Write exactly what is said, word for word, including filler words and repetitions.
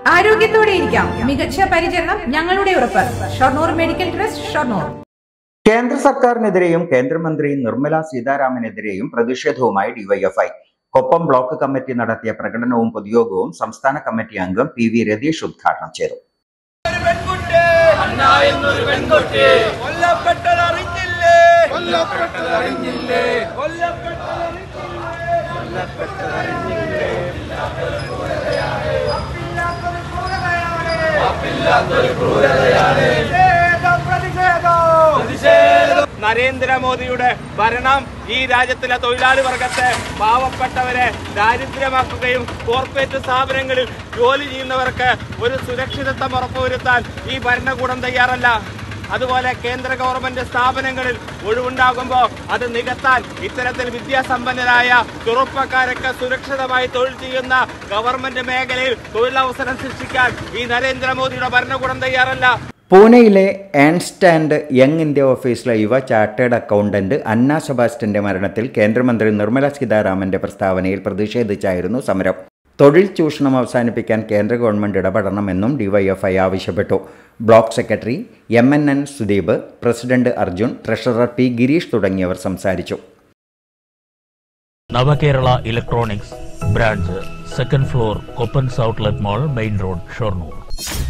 ആരോഗ്യത്തോടെ ഇരിക്കാം. മികച്ച പരിചരണം ഞങ്ങളുടെ ഉറപ്പ്. Shoranur medical trust, Shoranur. കേന്ദ്ര സർക്കാരിനെതിരെയും കേന്ദ്രമന്ത്രി നിർമ്മല സീതാരാമനെതിരെയും പ്രതിഷേധവുമായി ഡിവൈഎഫ്ഐ. കൊപ്പം ബ്ലോക്ക് കമ്മിറ്റി നടത്തിയ പ്രകടനവും പൊതുയോഗവും സംസ്ഥാന കമ്മിറ്റി അംഗം പി വി രതീഷ് ഉദ്ഘാടനം ചെയ്തു. നരേന്ദ്രമോദിയുടെ ഭരണം ഈ രാജ്യത്തിലെ തൊഴിലാളി വർഗത്തെ, പാവപ്പെട്ടവരെ ദാരിദ്ര്യമാക്കുകയും കോർപ്പറേറ്റ് സ്ഥാപനങ്ങളിൽ ജോലി ചെയ്യുന്നവർക്ക് ഒരു സുരക്ഷിതത്വം ഉറപ്പുവരുത്താൻ ഈ ഭരണകൂടം തയ്യാറല്ല. അതുപോലെ കേന്ദ്ര ഗവൺമെന്റ് സ്ഥാപനങ്ങളിൽ ഒഴിവുണ്ടാകുമ്പോൾ അത് നികത്താൻ ഇത്തരത്തിൽ വിദ്യാസമ്പന്നരായ ചെറുപ്പക്കാരൊക്കെ സുരക്ഷിതമായി തൊഴിൽ ചെയ്യുന്ന ഗവൺമെന്റ് മേഖലയിൽ തൊഴിലവസരം സൃഷ്ടിക്കാൻ ഈ നരേന്ദ്രമോദിയുടെ ഭരണകൂടം തയ്യാറല്ല. പൂനെയിലെ ഏൺസ്റ്റ് ആൻഡ് യങ് ഇന്ത്യ ഓഫീസിലെ യുവ ചാർട്ടേഡ് അക്കൗണ്ടന്റ് അന്ന സെബാസ്റ്റ്യന്റെ മരണത്തിൽ കേന്ദ്രമന്ത്രി നിർമ്മല സീതാരാമന്റെ പ്രസ്താവനയിൽ പ്രതിഷേധിച്ചായിരുന്നു സമരം. തൊഴിൽ ചൂഷണം അവസാനിപ്പിക്കാൻ കേന്ദ്ര ഗവൺമെന്റ് ഇടപെടണമെന്നും ഡിവൈഎഫ്ഐ ആവശ്യപ്പെട്ടു. Block secretary M N N Sudeep, president Arjun, treasurer P Girish തുടങ്ങിയവർ സംസാരിച്ചു. Navakerala electronics branch, second floor, Koppans outlet mall, main road, Shoranur.